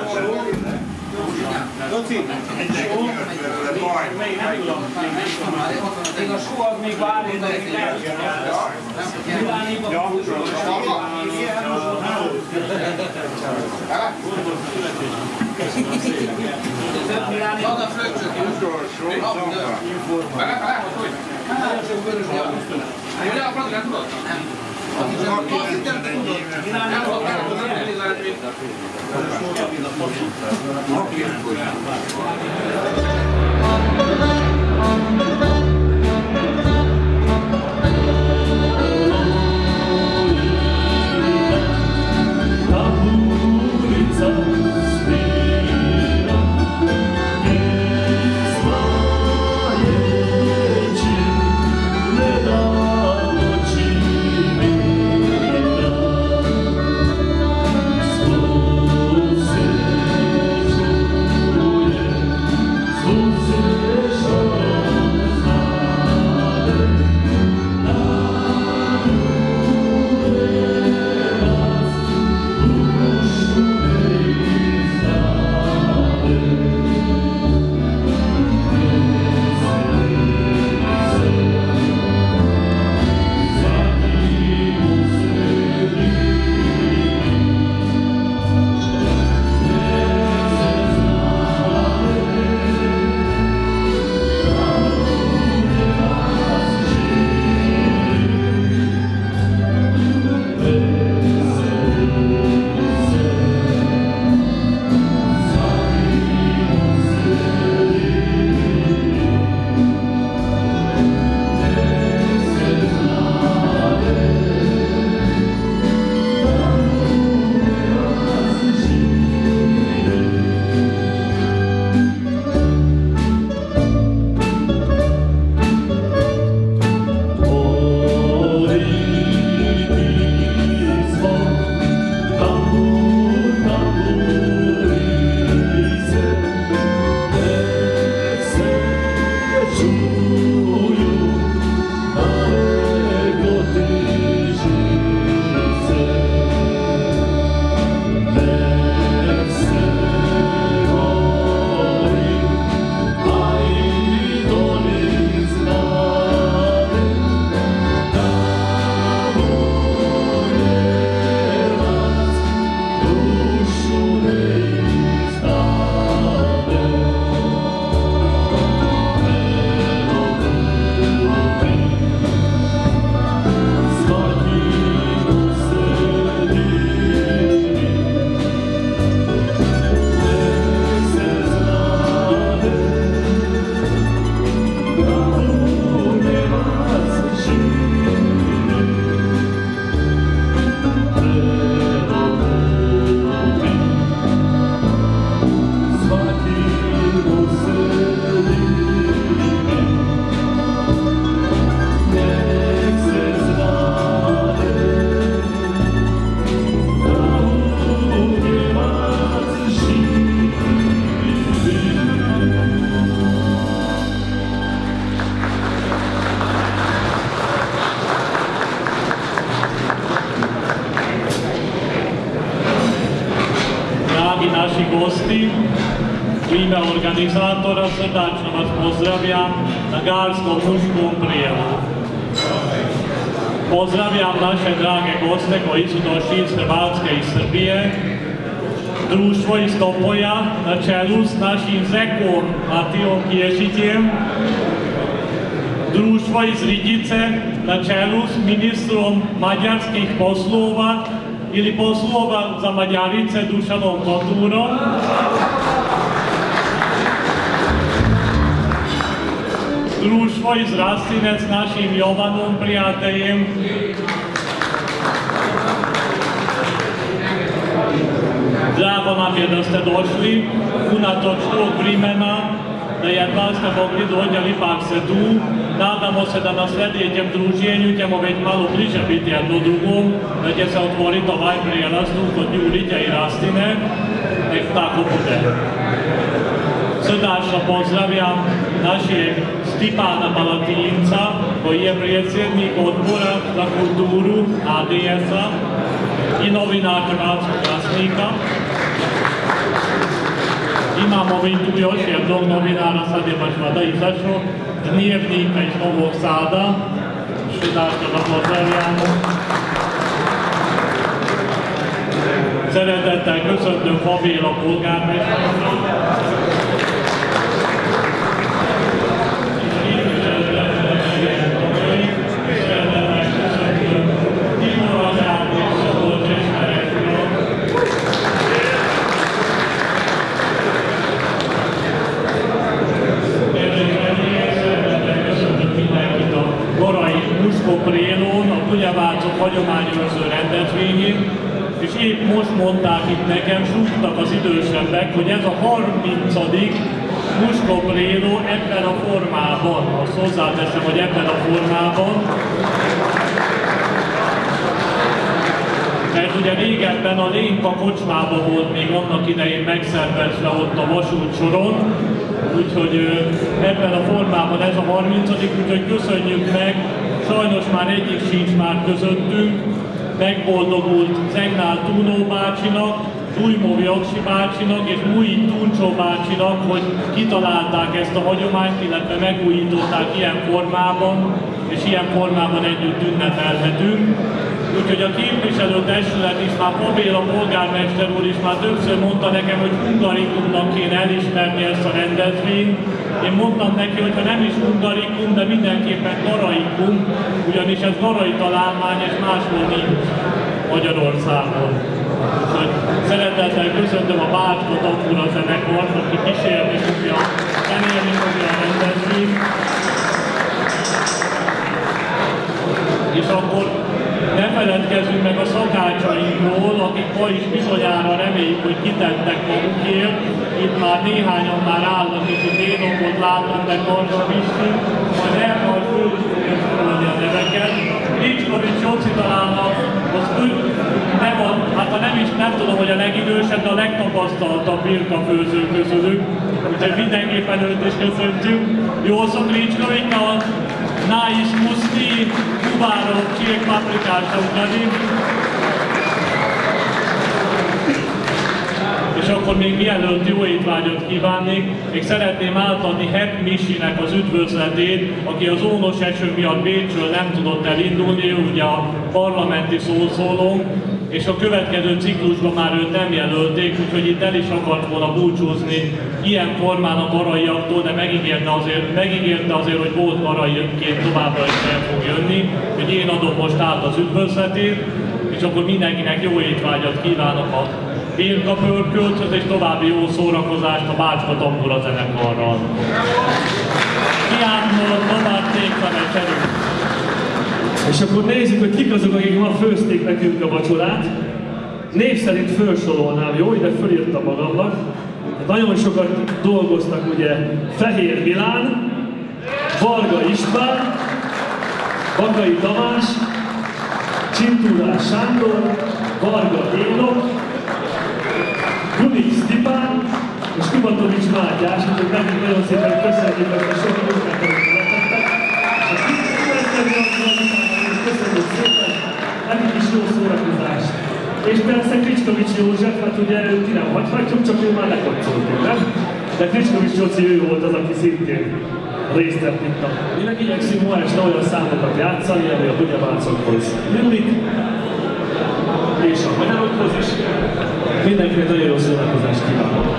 Még a só az még várjuk, de még elkezdett. Az a fröccsök utolsó bele, hogy? Ugye a Fradi nem tudod? Azt hittem, te tudod. Nem tudod, u ime organizatora srdačno vas pozdravljam na Garskom muškom prijemu. Pozdravljam naše drage goste koji su došli iz Hrvatske i Srbije, društvo iz Topoja na čelu s našim zekom Matijom Kješićem, društvo iz Rigice na čelu s ministrom mađarskih poslova ili poslova za Mađarice Dušanom Koturom, društvo iz Rastine s našim Jovanom prijateljem, drago nam je da ste došli, unatoč tog vremena, da jedva ste mogli doći, ali ipak se tu. Nadamo se da na sljedećem druženju ćemo već malo bliže biti jedno drugom, da će se otvoriti ovaj prijelaz kod Jurića i Rastine. Nek tako bude. Srdačno pozdravljam našeg Stipana Palatinca, koji je predsjednik odbora za kulturu ADS-a i novinar Hrvatskog glasnika. Imamo mi tu još jednog novinara, sad je baš vada izašao, Dnevnika iz Novog Sada, dakle da pozdravljamo. Szeretettel köszöntöm Fabéla polgármestert. Prélón, a Kunyavárcok hagyományőrző rendezvényén, és épp most mondták itt nekem, súgtak az idősebbek, hogy ez a 30. Musko Préló ebben a formában, azt hozzáteszem, hogy ebben a formában, mert ugye régebben a Lénka kocsmában volt még annak idején megszervezve ott a vasút soron, úgyhogy ebben a formában ez a 30. úgyhogy köszönjük meg. Sajnos már egyik sincs már közöttünk, megboldogult Zegnál Túnó bácsinak, Újmovi Aksi bácsinak és Múji Tuncsó bácsinak, hogy kitalálták ezt a hagyományt, illetve megújították ilyen formában, és ilyen formában együtt ünnepelhetünk. Úgyhogy a képviselőtestület is, már Fabéla polgármester úr is már többször mondta nekem, hogy hungarikumnak kéne elismerni ezt a rendezvényt. Én mondtam neki, hogy ha nem is hungarikum, de mindenképpen garaikum, ugyanis ez garai találmány, és máshol nincs Magyarországon. Úgyhogy szeretettel köszöntöm a Bácska Tambura zenekart, aki kísérni fogja, zenélni fogja a rendezvényt. És akkor ne feledkezzünk meg a szakácsainkról, akik ma is bizonyára reméljük, hogy kitettek magukért. Itt már néhányan már állnak, és itt Énokot látom, de Karsa Pisti, majd elmond föl is fogja sorolni a neveket. Ricskovics Jóci talán hát nem tudom, hogy a legidősebb, de a legtapasztaltabb birkafőző közülük. Úgyhogy mindenképpen őt is köszöntjük. Jó szok Ricskovics, na iskusti Kubárok, Csirk Paprikása utani. És akkor még mielőtt jó étvágyat kívánnék, még szeretném átadni Hepp Misinek az üdvözletét, aki az ónos eső miatt Bécsről nem tudott elindulni, ő ugye a parlamenti szószólónk, és a következő ciklusban már őt nem jelölték, úgyhogy itt el is akart volna búcsúzni ilyen formán a garaiaktól, de megígérte azért, hogy volt garaiként továbbra is el fog jönni, hogy én adom most át az üdvözletét, és akkor mindenkinek jó étvágyat kívánok a birkapörkölthöz, és további jó szórakozást a Bácska Tambura zenekarral. Kiállnod, tovább tékfenet. És akkor nézzük, hogy kik azok, akik ma főzték nekünk a vacsorát. Név szerint felsorolnám, jó? Ide fölírtam magamnak. Nagyon sokat dolgoztak ugye Fehér Milán, Varga István, Bakai Tamás, Csintúrás Sándor, Varga Énok, Kunik Stipán és Kubatovics Mátyás, úgyhogy nekik nagyon szépen köszönjük ezt a sok munkát, amit lettettek. Köszönjük szépen, nekik is jó szórakozást. És persze Kricskovics József, hát ugye őt ki nem hagyhatjuk, csak ő már lekapcsoltuk, nem? De Kricskovics Jóci ő volt az, aki szintén részt vett itt. Mi meg igyekszünk ma este olyan számokat játszani, ami a Kunyavárcokhoz illik, és a magyarokhoz is. Mindenkinek nagyon jó szórakozást kívánok!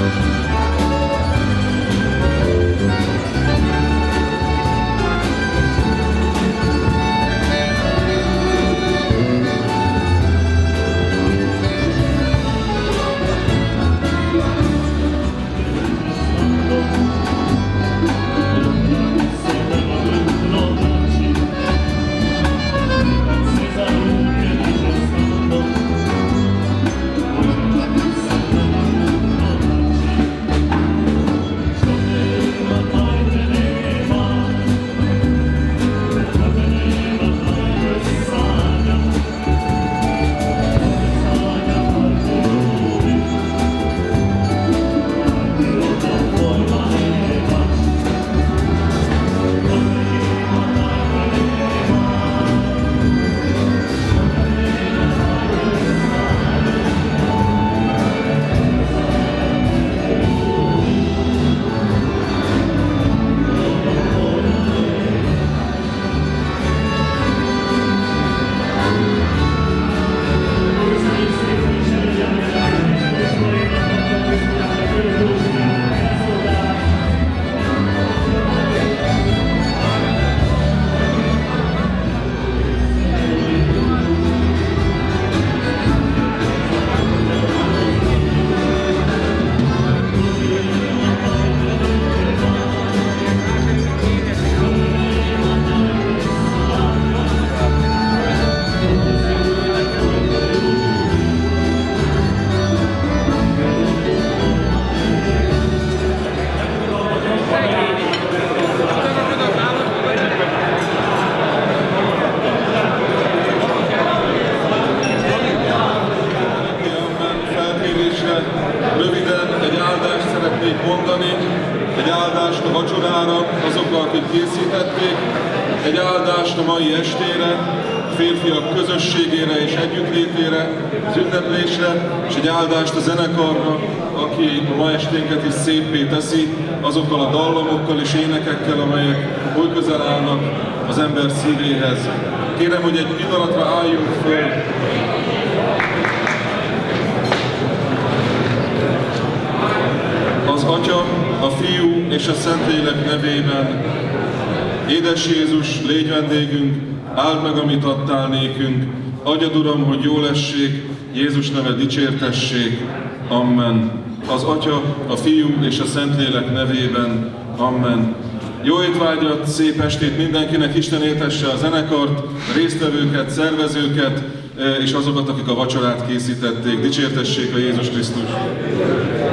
egy áldást a vacsorára, azokra, akik készítették, egy áldást a mai estére, a férfiak közösségére és együttlétére, az ünneplésre, és egy áldást a zenekarra, aki a ma esténket is széppé teszi, azokkal a dallamokkal és énekekkel, amelyek oly közel állnak az ember szívéhez. Kérem, hogy egy pillanatra álljunk föl. Az Atya, a Fiú és a Szentlélek nevében. Édes Jézus, légy vendégünk, áld meg, amit adtál nékünk. Adjad, Uram, hogy jó lessék, Jézus neve dicsértessék. Amen. Az Atya, a Fiú és a Szentlélek nevében. Amen. Jó étvágyat, szép estét mindenkinek, Isten éltesse a zenekart, a résztvevőket, szervezőket, és azokat, akik a vacsorát készítették. Dicsértessék a Jézus Krisztus!